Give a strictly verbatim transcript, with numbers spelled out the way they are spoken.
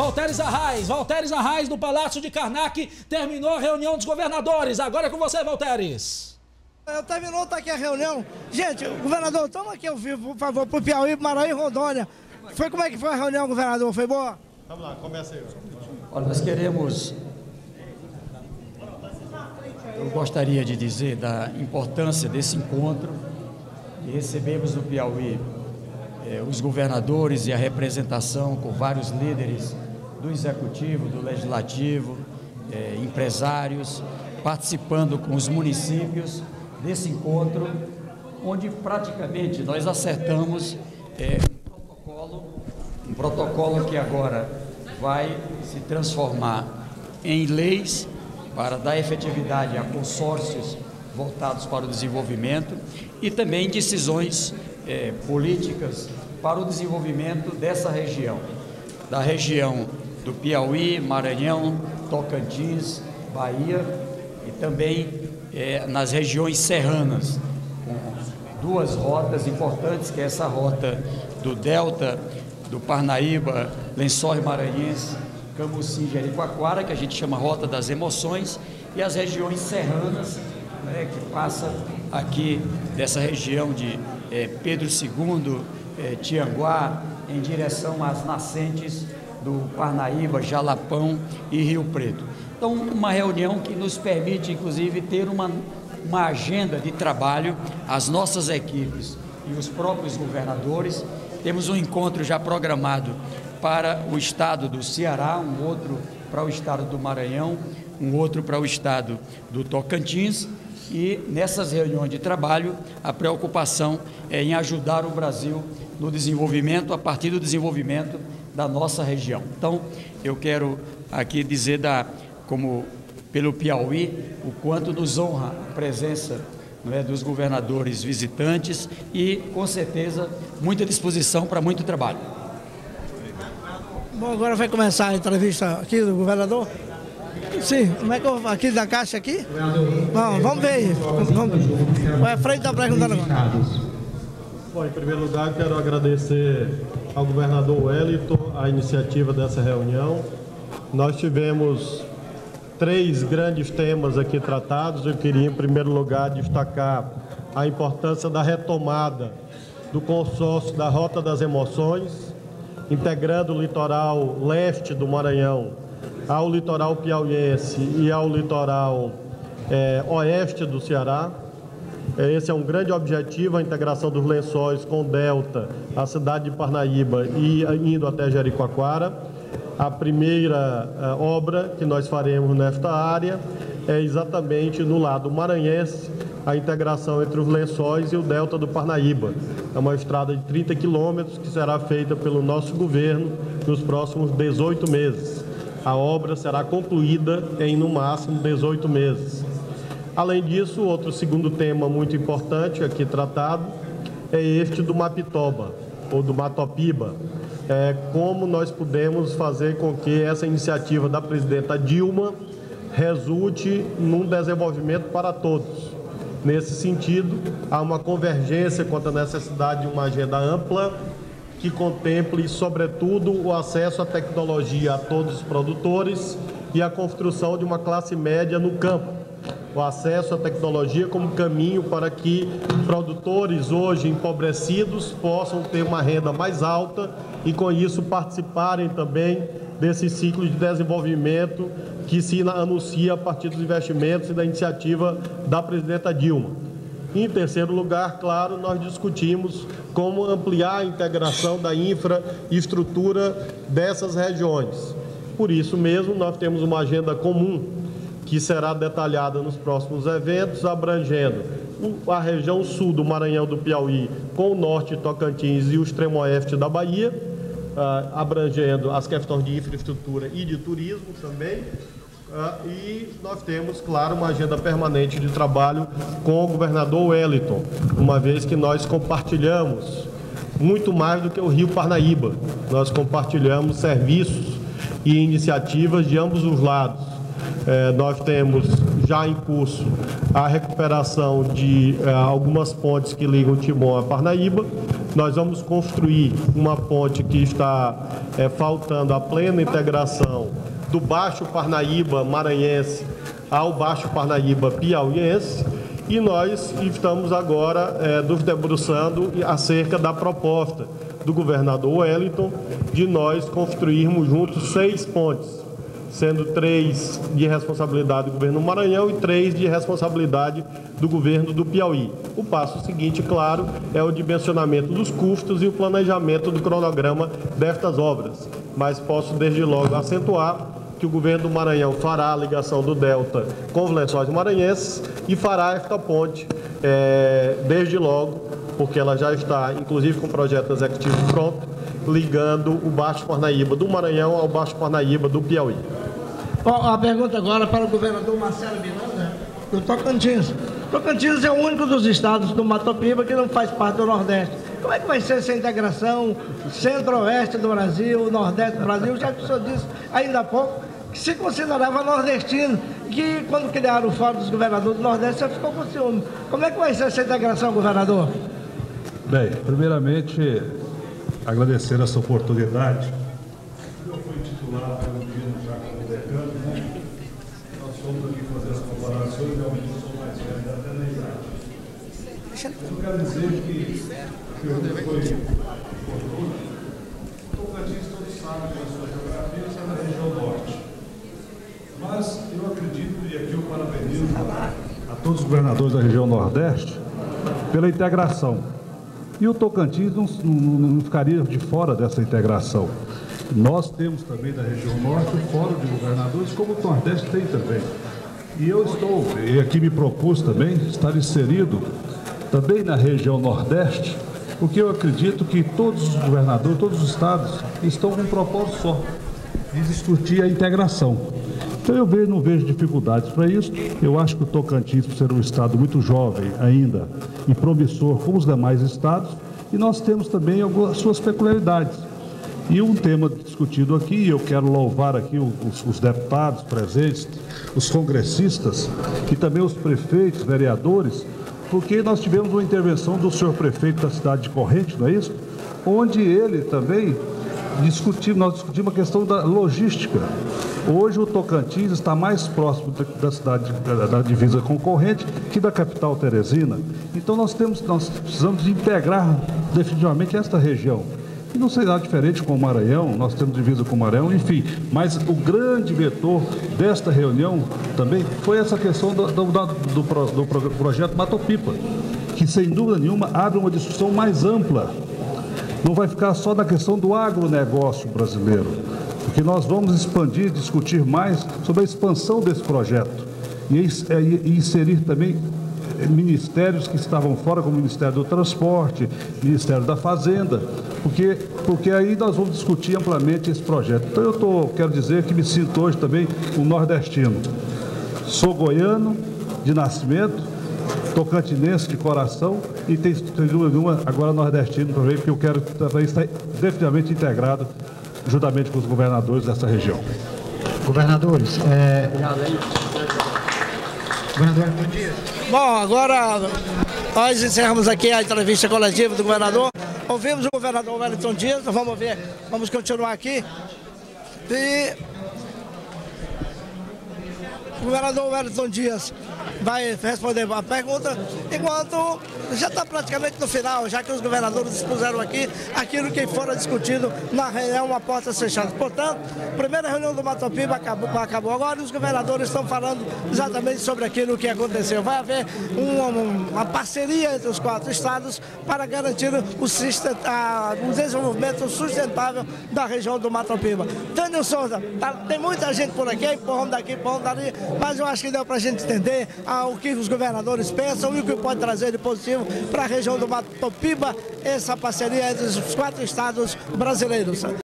Valteres Arraes, Valteres Arraes do Palácio de Karnak, terminou a reunião dos governadores. Agora é com você, Valteres. Eu terminou, tá aqui a reunião. Gente, governador, toma aqui ao vivo, por favor, pro Piauí, Maranhão e Rondônia. Foi, como é que foi a reunião, governador? Foi boa? Vamos lá, começa aí. Olha, nós queremos... Eu gostaria de dizer da importância desse encontro e recebemos no Piauí eh, os governadores e a representação com vários líderes do Executivo, do Legislativo, eh, empresários, participando com os municípios desse encontro, onde praticamente nós acertamos eh, um protocolo, um protocolo que agora vai se transformar em leis para dar efetividade a consórcios voltados para o desenvolvimento e também decisões eh, políticas para o desenvolvimento dessa região, da região do Piauí, Maranhão, Tocantins, Bahia e também eh, nas regiões serranas, com duas rotas importantes, que é essa rota do Delta, do Parnaíba, Lençóis Maranhenses, Cambuci, Jericoacoara, que a gente chama Rota das Emoções, e as regiões serranas, né, que passa aqui dessa região de eh, Pedro segundo, eh, Tianguá, em direção às nascentes do Parnaíba, Jalapão e Rio Preto. Então, uma reunião que nos permite, inclusive, ter uma, uma agenda de trabalho, as nossas equipes e os próprios governadores. Temos um encontro já programado para o estado do Ceará, um outro para o estado do Maranhão, um outro para o estado do Tocantins, e nessas reuniões de trabalho a preocupação é em ajudar o Brasil no desenvolvimento, a partir do desenvolvimento da nossa região. Então, eu quero aqui dizer, da, como pelo Piauí, o quanto nos honra a presença, não é, dos governadores visitantes e, com certeza, muita disposição para muito trabalho. Bom, agora vai começar a entrevista aqui do governador. Sim, como é que eu aqui da Caixa aqui? Bom, vamos ver. Vamos. Vai, a frente está perguntando agora. Bom, em primeiro lugar, quero agradecer ao governador Wellington a iniciativa dessa reunião. Nós tivemos três grandes temas aqui tratados. Eu queria, em primeiro lugar, destacar a importância da retomada do consórcio da Rota das Emoções, integrando o litoral leste do Maranhão ao litoral piauiense e ao litoral é, oeste do Ceará. Esse é um grande objetivo, a integração dos Lençóis com o Delta, a cidade de Parnaíba e indo até Jericoacoara. A primeira uh, obra que nós faremos nesta área é exatamente no lado maranhense, a integração entre os Lençóis e o Delta do Parnaíba. É uma estrada de trinta quilômetros que será feita pelo nosso governo nos próximos dezoito meses. A obra será concluída em, no máximo, dezoito meses. Além disso, outro segundo tema muito importante aqui tratado é este do Mapitoba, ou do Matopiba. É, como nós podemos fazer com que essa iniciativa da presidenta Dilma resulte num desenvolvimento para todos. Nesse sentido, há uma convergência quanto à necessidade de uma agenda ampla que contemple, sobretudo, o acesso à tecnologia a todos os produtores e a construção de uma classe média no campo. O acesso à tecnologia como caminho para que produtores hoje empobrecidos possam ter uma renda mais alta e, com isso, participarem também desse ciclo de desenvolvimento que se anuncia a partir dos investimentos e da iniciativa da presidenta Dilma. Em terceiro lugar, claro, nós discutimos como ampliar a integração da infraestrutura dessas regiões. Por isso mesmo, nós temos uma agenda comum que será detalhada nos próximos eventos, abrangendo a região sul do Maranhão do Piauí com o norte de Tocantins e o extremo oeste da Bahia, abrangendo as questões de infraestrutura e de turismo também. E nós temos, claro, uma agenda permanente de trabalho com o governador Wellington, uma vez que nós compartilhamos muito mais do que o Rio Parnaíba. Nós compartilhamos serviços e iniciativas de ambos os lados. É, nós temos já em curso a recuperação de é, algumas pontes que ligam Timon a Parnaíba. nós vamos construir uma ponte que está é, faltando a plena integração do Baixo Parnaíba maranhense ao Baixo Parnaíba piauiense, e nós estamos agora é, nos debruçando acerca da proposta do governador Wellington de nós construirmos juntos seis pontes, sendo três de responsabilidade do governo do Maranhão e três de responsabilidade do governo do Piauí. O passo seguinte, claro, é o dimensionamento dos custos e o planejamento do cronograma destas obras. Mas posso desde logo acentuar que o governo do Maranhão fará a ligação do Delta com os Lençóis Maranhenses e fará esta ponte é, desde logo, porque ela já está, inclusive com o projeto executivo pronto, ligando o Baixo Parnaíba do Maranhão ao Baixo Parnaíba do Piauí. Bom, a pergunta agora para o governador Marcelo Miranda, do Tocantins. Tocantins é o único dos estados do Mato Piba que não faz parte do Nordeste. Como é que vai ser essa integração centro-oeste do Brasil, nordeste do Brasil? Já que o senhor disse ainda há pouco que se considerava nordestino, que quando criaram o Fórum dos Governadores do Nordeste, você ficou com ciúme. Como é que vai ser essa integração, governador? Bem, primeiramente, agradecer essa oportunidade. Eu fui titular pelo Dino já como decano, né? Nós fomos aqui fazer as comparações, realmente eu sou mais velho até na idade. Eu quero dizer que eu fui Tocantins, todos sabem da sua geografia, está na região norte. Mas eu acredito, e aqui eu parabenizo a todos os governadores da região nordeste pela integração. E o Tocantins não, não, não ficaria de fora dessa integração. Nós temos também da região norte o Fórum de Governadores, como o Nordeste tem também. E eu estou, e aqui me propus também, estar inserido também na região Nordeste, porque eu acredito que todos os governadores, todos os estados, estão com um propósito só, de discutir a integração. Então eu vejo, não vejo dificuldades para isso. Eu acho que o Tocantins, por ser um estado muito jovem ainda e promissor como os demais estados, e nós temos também algumas suas peculiaridades. E um tema discutido aqui, eu quero louvar aqui os, os deputados presentes, os congressistas e também os prefeitos, vereadores, porque nós tivemos uma intervenção do senhor prefeito da cidade de Corrente, não é isso? Onde ele também discutiu, nós discutimos a questão da logística. Hoje o Tocantins está mais próximo da cidade, da divisa concorrente, que da capital Teresina. Então nós temos, nós precisamos de integrar definitivamente esta região. E não será diferente com o Maranhão, nós temos divisa com o Maranhão, enfim. Mas o grande vetor desta reunião também foi essa questão do, do, do, do, do projeto Mato Piba, que sem dúvida nenhuma abre uma discussão mais ampla. Não vai ficar só na questão do agronegócio brasileiro, porque nós vamos expandir, discutir mais sobre a expansão desse projeto e, e inserir também ministérios que estavam fora, como o Ministério do Transporte, Ministério da Fazenda, porque, porque aí nós vamos discutir amplamente esse projeto. Então eu tô, quero dizer que me sinto hoje também um nordestino. Sou goiano de nascimento, tocantinense de coração e tenho dúvida nenhuma agora nordestino também, porque eu quero também estar definitivamente integrado juntamente com os governadores dessa região. Governadores, é... Governador, bom dia. Bom, agora nós encerramos aqui a entrevista coletiva do governador. Ouvimos o governador Wellington Dias, nós vamos ver, vamos continuar aqui. E o governador Wellington Dias vai responder a pergunta, enquanto já está praticamente no final, já que os governadores expuseram aqui aquilo que fora discutido na reunião a portas fechadas. Portanto, a primeira reunião do Mato Piba acabou, acabou agora e os governadores estão falando exatamente sobre aquilo que aconteceu. Vai haver uma, uma parceria entre os quatro estados para garantir o, sistema, a, o desenvolvimento sustentável da região do Mato Piba. Tânio Souza, tá, tem muita gente por aqui, empurrando daqui, empurrando dali, mas eu acho que deu para a gente entender ah, o que os governadores pensam e o que pode trazer de positivo para a região do Mato Piba, essa parceria entre os quatro estados brasileiros.